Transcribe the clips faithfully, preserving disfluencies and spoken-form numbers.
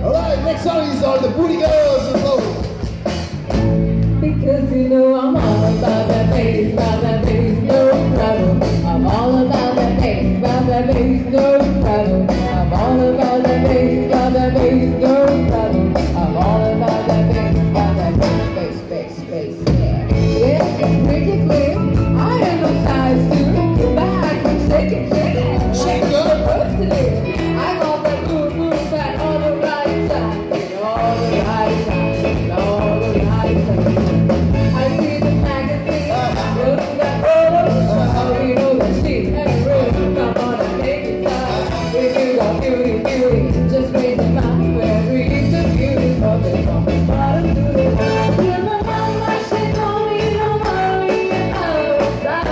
Alright, next song is on the Booty Girls and Vocals. Because you know I'm all about that bass, about that bass, no problem. I'm all about that bass, about that bass, no problem. I'm all about that bass, about that bass, no problem. I'm all about that bass, about that bass, bass, bass, bass, yeah. Yeah, it's pretty clear. I am no size two, but I can shake it, shake it. Shake it up. Supposed to do. I got that boom, boom, back all the right side, all the right side, all the right side. I see the magazine, look at that photo. How do you know that she ain't real? Come on and take it side. If you got beauty, beauty, just raise the mouth for every inch of beauty. From the from the bottom to the top. You're my mama, she told me don't worry outside.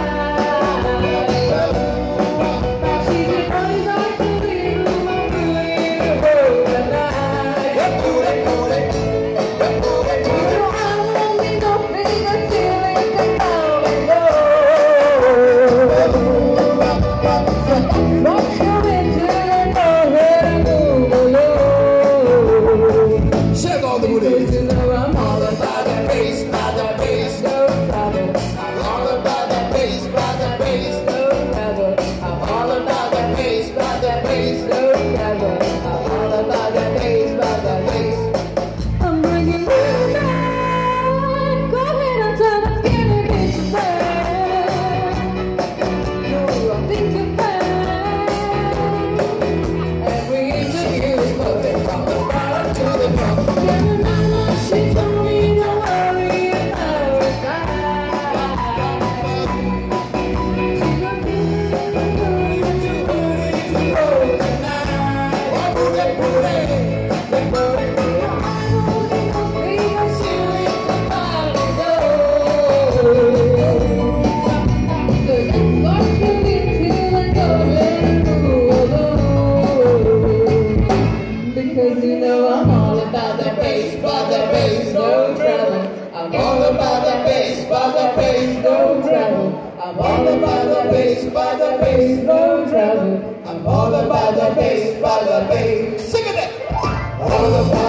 She's a boy like to be my beauty the whole night. You know I won't be no bigger till it can come and go. So rock your into and go ahead and move along. Shake all the booty. Because you know I'm all about that bass, about that bass, no problem. I'm all about that bass, about that bass, no problem. I'm all about that bass, about that bass, no problem. I'm all about that bass, about that bass. I'm bringing you back. Go ahead and tell the skinny bitch back. No, I think you're fine. Every inch of you is perfect from the bottom to the top. Yeah, my mama, she told me don't worry about it. She's a good, good, good, too early to go tonight. Oh, booty, booty, the booty, booty. I won't be no bigger till it can finally go. So let's rock your till and go and move along. Because you know I'm all about that bass, about that bass, no trouble. I'm all about that bass, about that bass, no trouble. I'm all about that bass, about that bass, no trouble. I'm all about that bass, about that bass. Sing it. All about